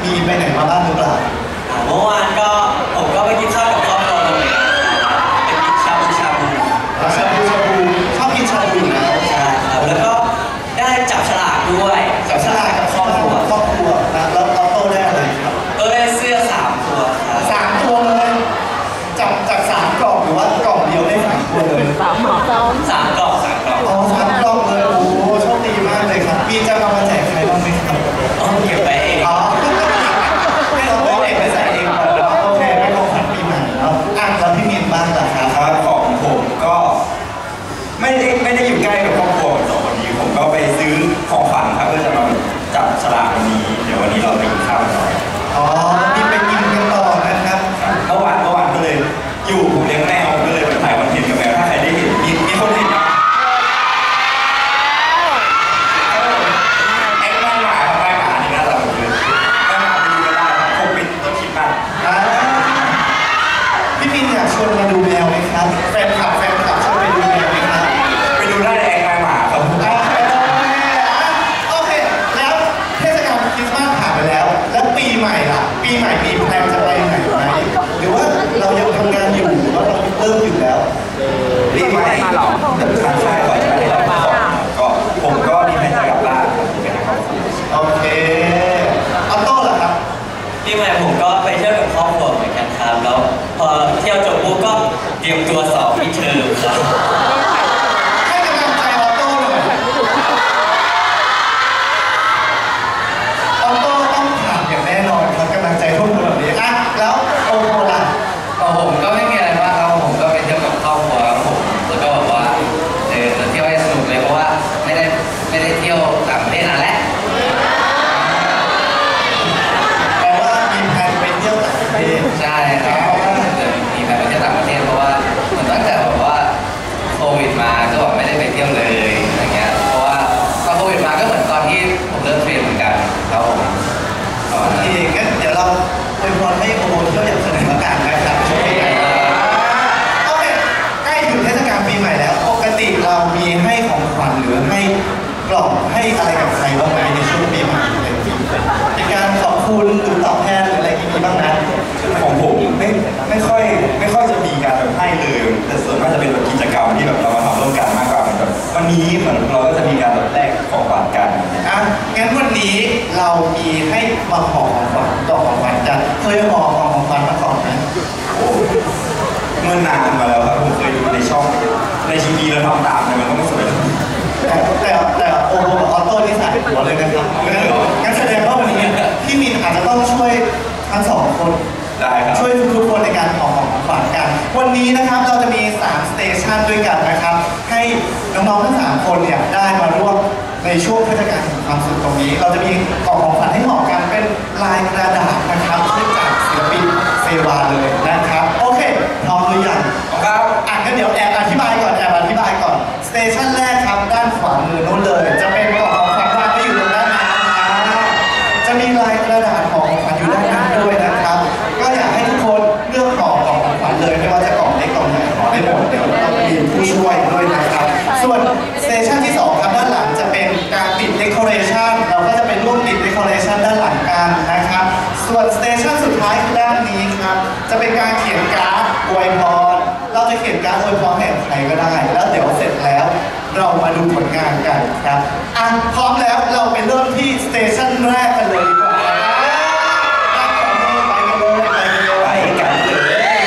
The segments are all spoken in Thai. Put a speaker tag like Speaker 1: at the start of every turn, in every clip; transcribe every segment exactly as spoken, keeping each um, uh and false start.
Speaker 1: มีไปไหนมาบ้างหรือเปล่า
Speaker 2: เมื่อวานก็ผมก็ไปกินข้าวกับครอบครัวผมไปกินชาบูชาบู
Speaker 1: ชาบูชาบูชอบกินชาบูอยู่แล้ว
Speaker 2: ใช่ครับแล้วก็ได้จับฉลากด้วย
Speaker 1: จับฉลากกับครอบครัวครอบครัวนะแล้วเราโตได้อะไรครับ
Speaker 2: ก็ได้เสื้อสามตัวครับ
Speaker 1: สามตัวเลยจับจากสามกล่องหรือว่ากล่องเดียวได้สามตัวเลย
Speaker 3: สามหมอซ้อม
Speaker 2: สามกล่องสามกล่อง
Speaker 1: อ๋อสามกล่องเลยโอ้โหโชคดีมากเลยครับมีจะเอามาแจกใครบ้างไหมครับ
Speaker 2: อ๋อเก็บไปเอง
Speaker 1: อ๋อให้เราไปเด็กไปใส่เองโอเคไม่ต้องขัดปีใหม่เนาะอ่ะแล้วพี่มีนบ้างล่ะครับ
Speaker 4: ครับของผมก็ไม่ได้ไม่ได้อยู่ใกล้กับครอบครัวสองคนนี้ผมก็ไปซื้อของขวัญครับเพื่อจะมาจับฉลากวันนี้เดี๋ยววันนี้เราไปกินข้าวกันหน่อย
Speaker 1: อ๋อมีไปกินกันต่อนะครับ
Speaker 4: เมื่อวานเมื่อวานก็เลยอยู่ผมเลี้ยงแมวก็เลยไปถ่ายคอนเทนต์กับแมวถ้าใครได้เห็นมีมีคนเห็นนะไอ้บ้านหมาครับบ้านหมานี่น่ารักเลยบ้านหมาไปดูกันได้ผมเป็นต้นคิดบ้าน
Speaker 1: พี่มินอยากชวนมาดูแมวไหมครับแฟนคลับแฟนคลับชวนไปดูแมวไหมครับ
Speaker 4: ไปดูได้แองบ้านหมาครับ
Speaker 1: โอเคแล้วเทศกาลคริสต์มาสผ่านไปแล้วแล้วปีใหม่ล่ะปีใหม่มีแพลนจะไปไหนไหมหรือว่าเรายังทำงานอยู่หรือว่าเราเริ่มอยู่แล้ว
Speaker 4: ปีใหม่หรอทางค่ายก่อนจะได้รับก็ผมก็มีแผนจะกลับบ้าน
Speaker 1: โอเคออโต้ล่ะครับ
Speaker 2: ปีใหม่ผมก็ไปเที่ยวกับครอบครัวเหมือนกันครับแล้วพอเที่ยวจบปุ๊บก็เตรียมตัวสอบมิดเทอมครับ
Speaker 1: ให้กำลังใจออโต้หน่อยออโต้ต้องผ่านอย่างแน่นอนครับกำลังใจทุกคนแบบนี้อ่ะแล้วโอโมล่ะ
Speaker 5: ผมก็ไม่มีอะไรมากครับผมก็ไปเที่ยวกับครอบครัวครับผมแล้วก็แบบว่าเออจะเที่ยวให้สนุกเลยเพราะว่าไม่ได้ไม่ได้เที่ยวต่างประเทศนานแล้ว
Speaker 1: แปลว่ามีแผนไปเที่ยวต่างประเทศ
Speaker 5: ใช่ครับมีแผนไปเที่ยวต่างประเทศเพราะว่าเหมือนตั้งแต่แบบว่าโควิดมาก็แบบไม่ได้ไปเที่ยวเลยอะไรเงี้ยเพราะว่าตอนโควิดมาก็เหมือนตอนที่ผมเริ่มเรียนเหมือนกันครับผม
Speaker 1: โอเคงั้นเดี๋ยวเราอวยพรให้โอโมเที่ยวอย่างสนุกสนานนะครับโอเคโอเคใกล้ถึงเทศกาลปีใหม่แล้วปกติเรามีให้ของขวัญหรือให้กล่องให้อะไรกับใครบ้างไหมในช่วงปีใหม่ในการขอบคุณหรือตอบแทนหรืออะไรอย่างนี้บ้างนะ
Speaker 4: ของผมไม่ไม่ค่อยไม่ค่อยจะมีการแบบให้เลยแต่ส่วนมากจะเป็นแบบกิจกรรมที่แบบเรามาทำร่วมกันมากกว่าแบบวันนี้เหมือนเราก็จะมีการแบบแลกของขวัญกัน
Speaker 1: อ่ะงั้นวันนี้เรามีให้มาขอของขวัญต่อของขวัญกันเคยขอของขวัญมาก่อนไหม
Speaker 4: เมื่อนานมาแล้วครับผมเคยดูในช่องในทีวีแล้วทำตามเลยมันก็ไม่สวย
Speaker 1: แต่แต่แต่โอโมกับออโต้นี่ใส่หัวเลยนะครับงั้นแสดงว่าวันนี้พี่มินอาจจะต้องช่วยทั้งสองคน
Speaker 4: ได้ครับ
Speaker 1: ช่วยทุกคนในการขอของขวัญกันวันนี้นะครับเราจะมีสามสเตชันด้วยกันนะครับให้น้องๆทั้งสามคนเนี่ยได้มาร่วมในช่วงเทศกาลแห่งความสุขตรงนี้เราจะมีกล่องของขวัญให้ห่อกันเป็นลายกระดาษนะครับซึ่งจากศิลปินเซวาเลยนะครับโอเคพร้อมหรือยัง
Speaker 4: ครับ
Speaker 1: อ่ะงั้นเดี๋ยวแอบอธิบายก่อนแอบอธิบายก่อนสเตชันแรกครับด้านขวามือนู้นเลยจะเป็นกล่องของขวัญวางไว้อยู่ตรงด้านนั้นจะมีลายกระดาษของขวัญอยู่ด้านนั้นด้วยนะครับก็อยากให้ทุกคนเลือกห่อกล่องของขวัญเลยไม่ว่าจะกล่องเล็กกล่องใหญ่ห่อได้หมดเดี๋ยวเรามีผู้ช่วยด้วยนะครับส่วนสเตชันที่สองครับด้านหลังจะเป็นการติดเดคอเรชันเราก็จะเป็นร่วมติดเดคอเรชันด้านหลังกันนะครับส่วนสเตชันสุดท้ายคือด้านนี้ครับจะเป็นการเขียนการ์ดอวยพรเราจะเขียนการ์ดอวยพรให้ใครก็ได้แล้วเดี๋ยวเสร็จแล้วเรามาดูผลงานกันครับอ่ะพร้อมแล้วเราไปเริ่มที่สเตชันแรกกันเลยดีกว่าไปกันเลยไปกันเลยไปกันเลย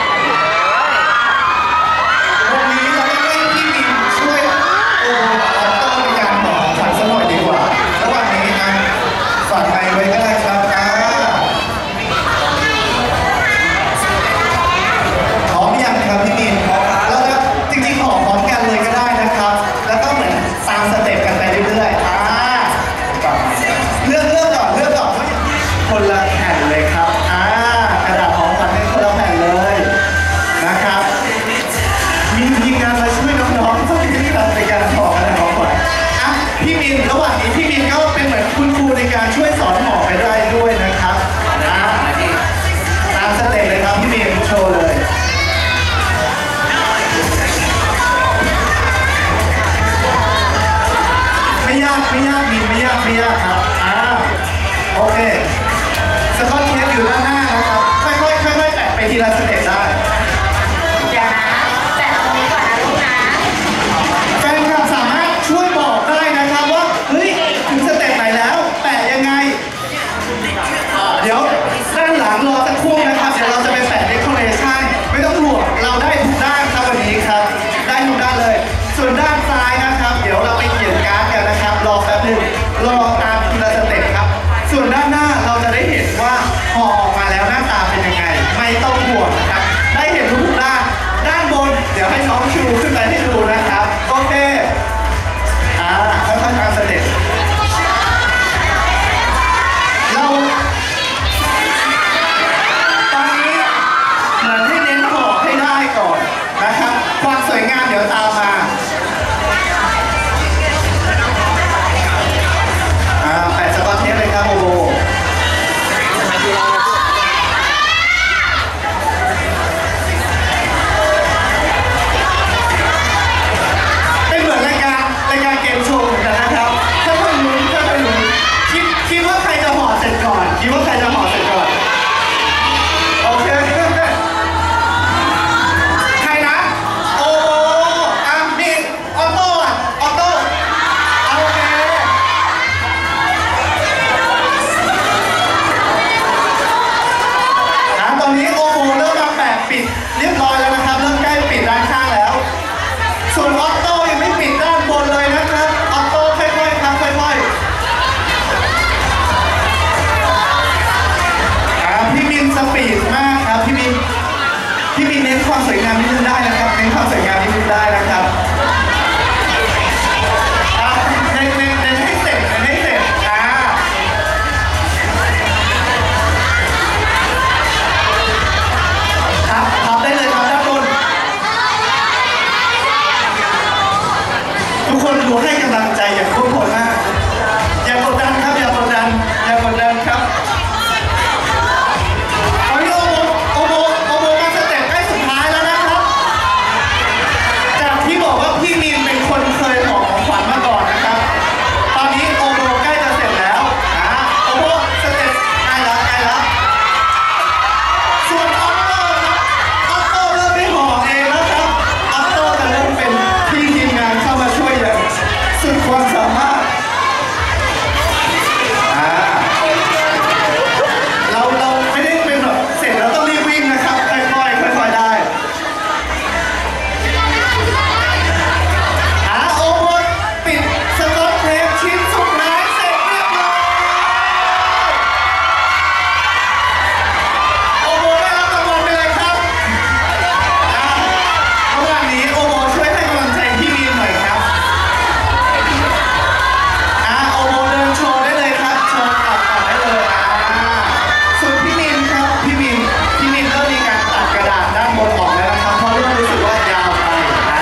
Speaker 1: วันนี้เราจะให้พี่มินช่วยโอโมกับออโต้ในการบอกของขวัญสักหน่อยดีกว่าระหว่างนี้อ่ะฝากไมค์ไว้ก็ได้ครับอ่าพร้อมยังครับพี่มินพร้อมแล้วก็จริงๆขอพร้อมกันเลยก็ได้นะครับแล้วก็เหมือนตามสเต็ปกันไปเรื่อยๆอ่าเลือกเลือกก่อนเลือกก่อนคนละแผ่นเลยครับอ่ากระดาษของขวัญให้คนละแผ่นเลยนะครับมีทีมงานมาช่วยน้องๆต้องมีการในการห่อกระดาษของขวัญอ่ะพี่มินระหว่างนี้พี่มินก็เป็นเหมือนคุณครูในการช่วยสอนห่อไปได้ด้วยนะครับนะตามสเต็ปเลยครับพี่มินโชว์เลยไม่ยากไม่ยากมินไม่ยากไม่ยากครับอ่าโอเคพี่มีเน้นความสวยงามนิดนึงได้นะครับเน้นความสวยงามนิดนึงได้นะครับอ่ะเน้นเน้นเน้นให้เสร็จเน้นให้เสร็จอ่าครับพับได้เลยครับด้านบนทุกคนดูให้กำลังใจอย่างทุกคนมากอย่ากดดันครับอย่ากดดันอย่ากดดันครับเอาพี่โอโมโอโมโอโมมาสเต็ปใกล้สุดท้ายแล้วนะครับจากที่บอกว่าพี่มีนเป็นคนเคยหอของขวัญมาก่อนนะครับตอนนี้โอโมใกล้จะเสร็จแล้วอ่าโอโมสเต็ปใกล้แล้วใกล้แล้วส่วนออโต้ครับออโต้เริ่มไม่ห่อเองแล้วครับออโต้จะเริ่มเป็นพี่ทีมงานเข้ามาช่วยอย่างสุดความสามารถอ่าเราเราไม่ได้เป็นแบบเสร็จแล้วต้องรีบวิ่งนะครับค่อยๆค่อยๆได้อ่าโอโมปิดสกอตเทปชิ้นสุดท้ายเสร็จเรียบร้อยโอโมได้รับรางวัลไปเลยครับอ่าระหว่างนี้โอโมช่วยให้กำลังใจพี่มีนหน่อยครับอ่าโอโมเดินโชว์ได้เลยครับโชว์ต่อต่อได้เลยอ่าส่วนพี่มินครับพี่มินพี่มินเริ่มมีการตัดกระดาษด้านบนออกแล้วนะครับเพราะเริ่มรู้สึกว่ายาวไปอ่า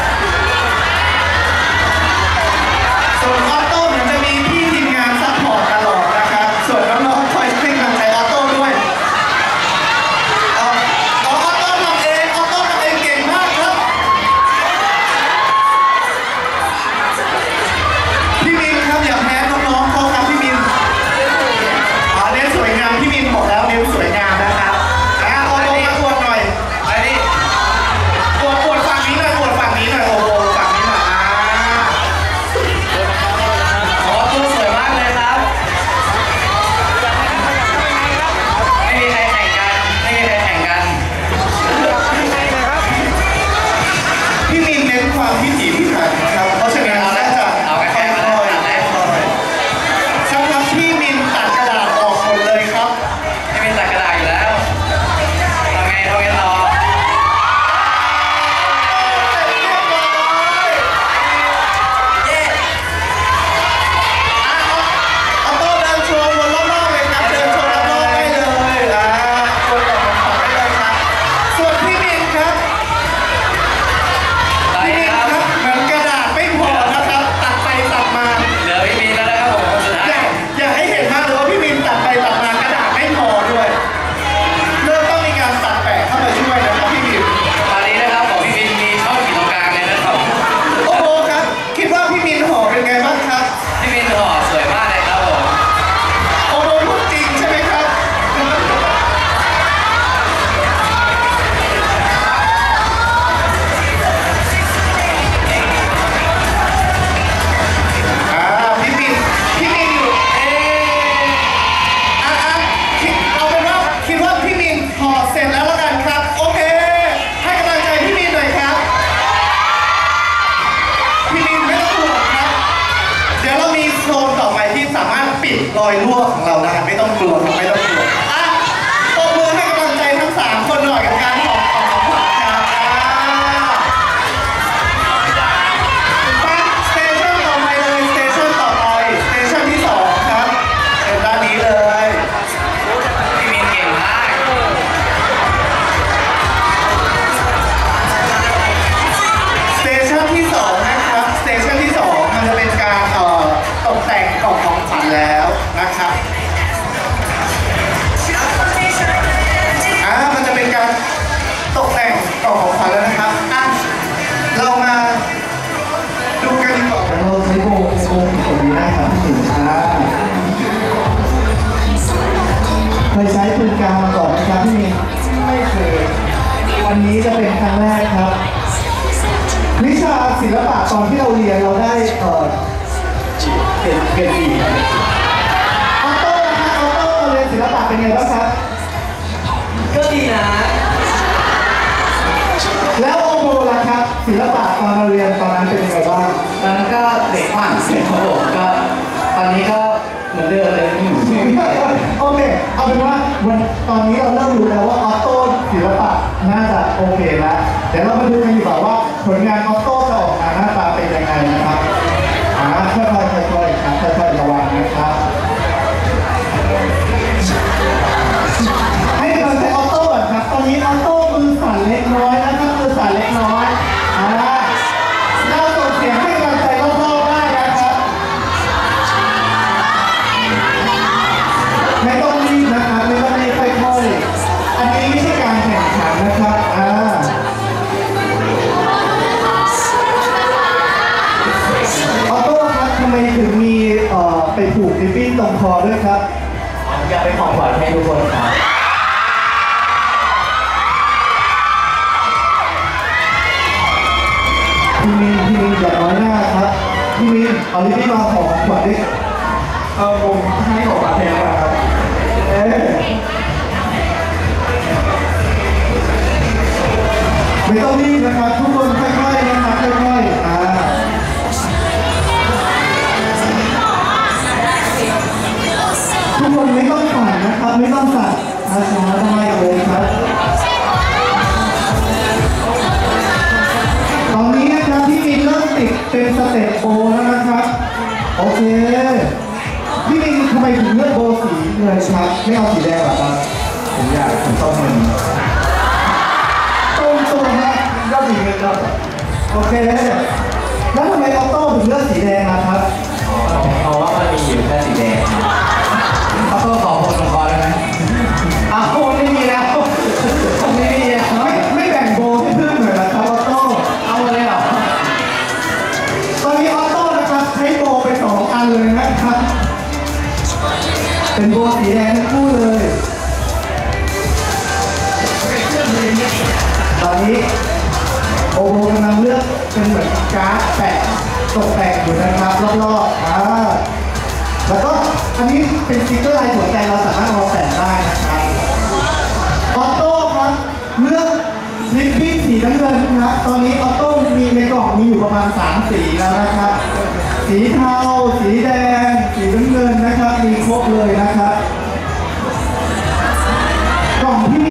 Speaker 1: ส่วนออโต้เหมือนจะมีพี่ทีมงานซัพพอร์ตตลอดนะครับส่วนน้องๆคอยให้กำลังใจออโต้ด้วยเอาเอาออโต้ทำเองออโต้ทำเองเก่งมากครับพี่มินครับอย่าแพ้น้องๆเขาครับพี่มินอ๋อเน้นสวยงามพี่มินบอกแล้วเน้นสวยงามนะครับอ่ะโอโมมาอวดหน่อย
Speaker 5: ไปดิ
Speaker 1: อวดอวดฝั่งนี้หน่อยอวดฝั่งนี้หน่อยโอโมฝั่งนี้หน่อยอ่า
Speaker 5: โอ้ตัวสวยมากเลยครับ ไม่มีใครแข่งกัน ไม่มีใครแข่งกัน
Speaker 1: พี่มินเน้นความพิถีพิถันครับเพราะฉะนั้นน่าจะ
Speaker 5: เอาแค่
Speaker 1: ค่
Speaker 5: แค่
Speaker 1: อย
Speaker 5: มา
Speaker 1: ๆ
Speaker 5: แล้ว
Speaker 1: ค่อยๆสำหรับพี่มินตัดกระดาษออกหมดเลยครับ
Speaker 5: ไม่มีตัดกระดาษอยู่แล้วทำไงทำไงต่อ เย้
Speaker 1: ออโต้เดินโชว์วนรอบๆเลยครับเดินโชว์รอบๆได้เลยอ่าวนต่อวนต่อได้เลยครับส่วนพี่มินครับ
Speaker 5: ไป
Speaker 1: พี่มิน
Speaker 5: ค
Speaker 1: ครับ รับเหมือนกระดาษไม่พอนะครับ ตัดไปตัดมา
Speaker 5: เหลือพี่มีนแล้วนะครับผมคนสุดท้า
Speaker 1: อย ยากอยากให้เห็นมากเลยว่าพี่มินตัดไปตัดมากระดาษไม่พอด้วยเริ่มต้องมีการตัดแปะเข้ามาช่วยนะครับพี่มิน
Speaker 5: ตอนนี้นะครับของพี่มีนมีช่องอยู่ตรงกลางเลยนะครับ
Speaker 1: โอ้โหครับ คิดว่าพี่มินห่อเป็นไงบ้างครับ
Speaker 5: พี่มีนห่อสวยมากเลยครับผม
Speaker 1: โอ้โหพูดจริงใช่ไหมครับอ่าพี่มินพี่มินอยู่เอ๊ะอ่ะอ่ะคิดเอาเป็นว่าคิดว่าพี่มินห่อเสร็จแล้วแล้วกันครับ โอเค ให้กำลังใจพี่มินหน่อยครับ พี่มินไม่ต้องห่วงครับ เดี๋ยวเรามีโซนต่อไปที่สามารถปิดรอยรั่วของเราได้ไม่ต้องกลัวครับไม่ต้องกลัวอ่ะตบมือให้กำลังใจทั้งสามคนหน่อยกับการห่อของของขวัญครับอ่าไปสเตชันต่อไปเลยสเตชันต่อไปสเตชันที่สองครับเป็นด้านนี้เลย
Speaker 5: พี่มีนเก่งมาก
Speaker 1: สเตชันที่สองนะครับสเตชันที่สองมันจะเป็นการเอ่อตกแต่งกล่องของขวัญแล้วนะครับอ่ามันจะเป็นการตกแต่งกล่องของขวัญแล้วนะครับอ่ะเรามาดูกันดีกว่าเราใช้โบว์โบว์ของดีได้ครับพี่หญิงอ่าเคยใช้ปืนกาวมาก่อนไหมครับพี่มินไม่เคยวันนี้จะเป็นครั้งแรกครับ วิชาศิลปะตอนที่เราเรียนเราได้เอ่อเกรดเกรดสี่ออโต้นะคะออโต้เรียนศิลปะเป็นไงบ้างครับ
Speaker 5: ก็ดีนะ
Speaker 1: แล้วโอโมล่ะครับ ศิลปะตอนเราเรียนตอนนั้นเป็นยังไงบ้าง
Speaker 5: ตอนนั้นก็เด็กมากเลยครับผมก็ตอนนี้ก็เหมือนเดิมเลยอยู่
Speaker 1: โอเคเอาเป็นว่าวันตอนนี้เราเริ่มรู้แล้วว่าออโต้ศิลปะน่าจะไม่ต้องรีบนะครับไม่ต้องรีบค่อยๆอันนี้ไม่ใช่การแข่งขันนะครับอ่าออโต้ครับทำไมถึงมีเอ่อไปผูกริบบิ้นตรงคอด้วยครับ
Speaker 2: อยากเป็นของขวัญให้ทุกคนครับ
Speaker 1: พี่มินพี่มินอย่าน้อยหน้าครับพี่มินเอาลิปปี้มาของขวัญดิเอาผมให้ของขวัญแทนครับเอ๊ะไม่ต้องรีบนะครับทุกคนค่อยๆนะครับค่อยๆอ่าทุกคนไม่ต้องสั่นนะครับไม่ต้องสั่นช้าๆได้เลยครับตอนนี้นะครับพี่มินเริ่มติดเป็นสเต็ปโบแล้วนะครับโอเคพี่มินทำไมถึงเลือกโบสีเลยครับไม่เอาสีแดงหรอครับผมอยากผมต้องมันตรงตรงนะก็สีเงินครับโอเคแล้วทำไมออโต้ถึงเลือกสีแดงล่ะครับ
Speaker 2: เพราะว่ามันมีอยู่แค่สีแดง
Speaker 5: เขาต้องขอคนของคอได้ไหม
Speaker 1: อ้าวไม่มีแล้วไม่มีแล้วไม่ไม่แบ่งโบให้เพื่อนหน่อยนะครับออโต้
Speaker 5: เอาเลยเหรอ
Speaker 1: ตอนนี้ออโต้นะครับใช้โบไปสองอันเลยนะครับเป็นโบสีแดงทั้งคู่เลยตอนนี้โอโบกำลังเลือกเป็นเหมือนการ์ดแปะตกแต่งอยู่นะครับรอบๆอ่าแล้วก็อันนี้เป็นสติ๊กเกอร์ลายหัวใจเราสามารถเอาแปะได้นะครับออโต้ครับเลือกลิปบิ้นสีน้ำเงินครับตอนนี้ออโต้มีในกล่องมีอยู่ประมาณสามสีแล้วนะครับสีเทาสีแดงสีน้ำเงินนะครับมีครบเลยนะครับ